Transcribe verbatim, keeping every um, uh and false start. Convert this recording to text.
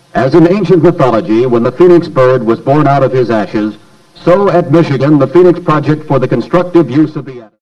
As in ancient mythology, when the phoenix bird was born out of his ashes, so at Michigan, the Phoenix Project for the constructive use of the atom.